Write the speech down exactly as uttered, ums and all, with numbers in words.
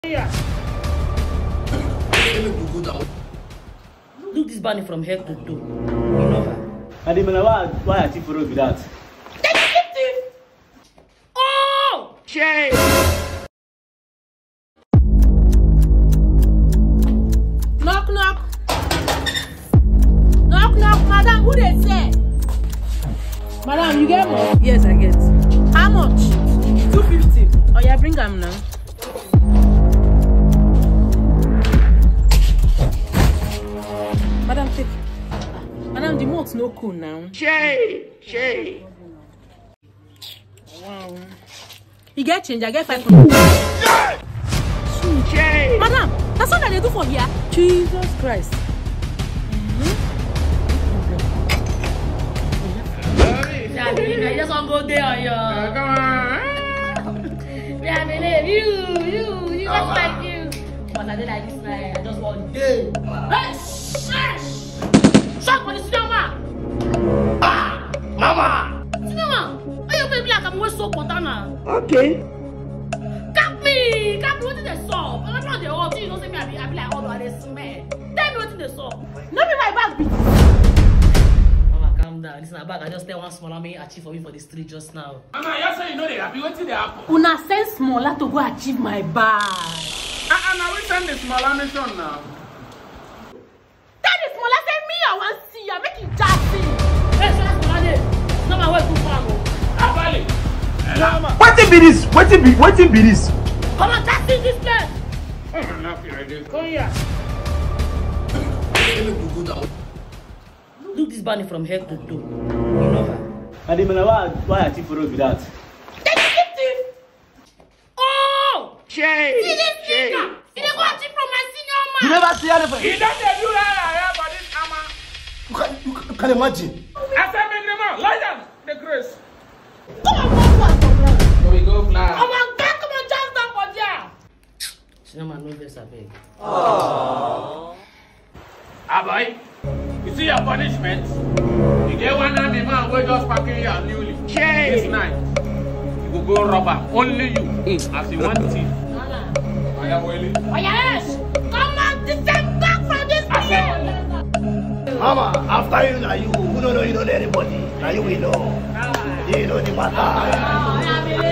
Yeah. Look this bunny from head to toe. You know her. And the man, why, why are you for that? Detective! Oh! Shame! Knock, knock. Knock, knock, madam. Who they say? Madam, you get more? Yes, I get. How much? two fifty. Oh, yeah, bring them now. Madam, take. Madam, the monk's no cool now. Shay! Shay! Wow. You get change, I get five hundred. Shay! Madam, that's what they do for here. Jesus Christ. I believe I just want to go there on your. Uh, come on! Yeah, I believe you, you, you just like you. But I did like this night. I just want day. Hey, shush! Shut for the cinema! Ah! Mama! Cinema! Why you play like I'm always so content? Okay. Cap me! Cap me! What did they saw? I'm not the old. You don't say me. I be, I be like, oh, they smell. Tell me what did they saw? No be my bag, bitch. Calm down. This is not bag. I just tell one smaller me achieve for me for the street just now. Mama, you say you know they happy. What did they happen? Una send smaller to go achieve my bag. Ah, now we send the smaller mission now. That is smaller. Say me, I want to see you. Make it jassy. Hey, so that's smaller day. No matter where you from. Abali. Mama. What be this? What be what be this? Come on, jassy this place. I'm not ready. Come here. Look this bunny from head to toe. You know her. And the man, why, why are you for that? Detective! Oh! Shay! See this Shay! nigga! He didn't go achieve from my senior man! You never see anything. He doesn't do that here for this hammer. You can, you can, can imagine. I said, make them out. Lie down. The grace. Come on, come on, come on. So we go fly. Come on, back, come on, just down for there. Senior man, no this, I beg. Ah, boy. You see your punishment? You get one army man who just packing you newly. This night, you go go robber. Only you. Mm. As you want thief. Oh, yeah, Willie. oh, yes. Come on, descend back from this place. Mama, after you, now you, who don't know you know anybody. Now you will know. You know the matter. Oh, yeah,